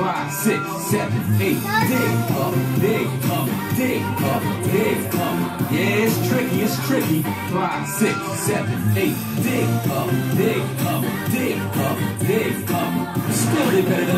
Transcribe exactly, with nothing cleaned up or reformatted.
five, six, seven, eight. Dig up, dig up, dig up, dig up. Yeah, it's tricky, it's tricky. Five, six, seven, eight. Dig up, dig up, dig up, dig up. Still did better than